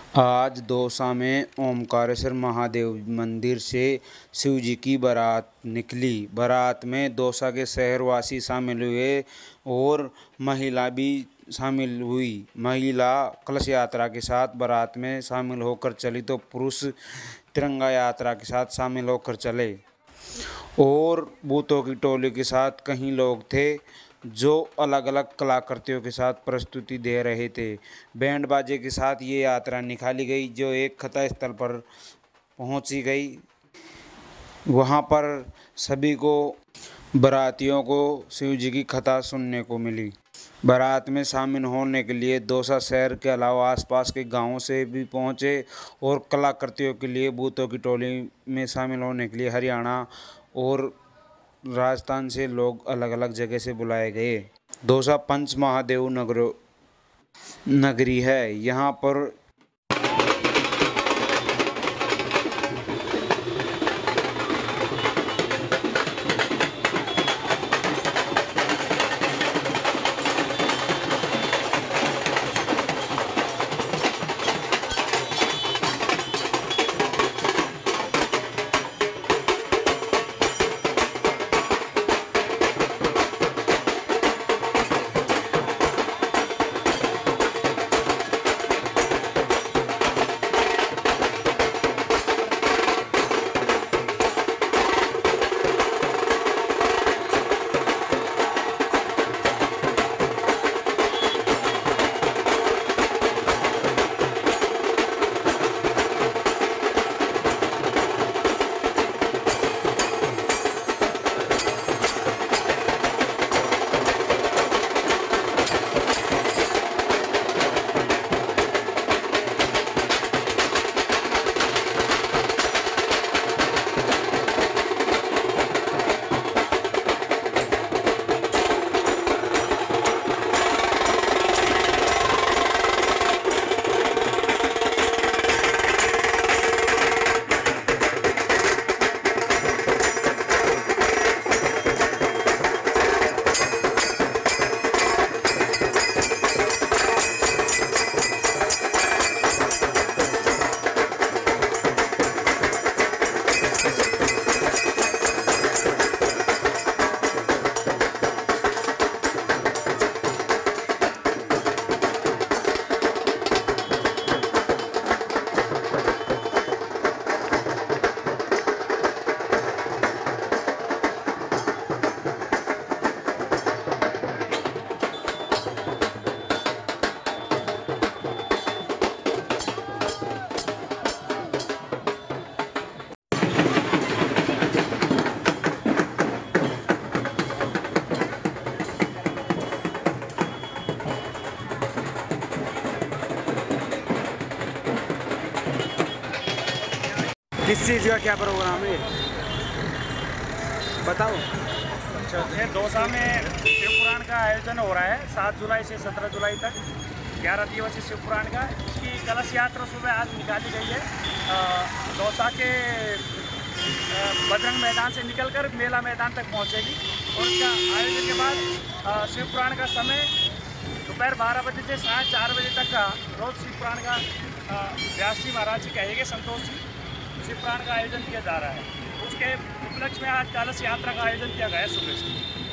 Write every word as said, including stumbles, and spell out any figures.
आज दौसा में ओमकारेश्वर महादेव मंदिर से शिव जी की बारात निकली। बारात में दौसा के शहरवासी शामिल हुए और महिला भी शामिल हुई। महिला कलश यात्रा के साथ बारात में शामिल होकर चली तो पुरुष तिरंगा यात्रा के साथ शामिल होकर चले और भूतों की टोली के साथ कई लोग थे जो अलग अलग कलाकृतियों के साथ प्रस्तुति दे रहे थे। बैंड बाजे के साथ ये यात्रा निकाली गई जो एक कथा स्थल पर पहुंची गई। वहां पर सभी को बारातियों को शिव जी की कथा सुनने को मिली। बारात में शामिल होने के लिए दौसा शहर के अलावा आसपास के गांवों से भी पहुंचे और कलाकृतियों के लिए भूतों की टोली में शामिल होने के लिए हरियाणा और राजस्थान से लोग अलग अलग जगह से बुलाए गए। दौसा पंच महादेव नगर नगरी है। यहाँ पर किस चीज़ का क्या प्रोग्राम है बताओ। अच्छा, ये दौसा में शिव पुराण का आयोजन हो रहा है सात जुलाई से सत्रह जुलाई तक ग्यारह दिवसीय शिव पुराण का। इसकी कलश यात्रा सुबह आज निकाली गई है। दौसा के बजरंग मैदान से निकलकर मेला मैदान तक पहुंचेगी और इसका आयोजन के बाद शिव पुराण का समय दोपहर बारह बजे से साढ़े चार बजे तक का रोज़ शिव पुराण का व्यास जी महाराज जी कहेंगे संतोष जी शिव पुराण का आयोजन किया जा रहा है। उसके उपलक्ष्य में आज कलश यात्रा का आयोजन किया गया है सुबह से।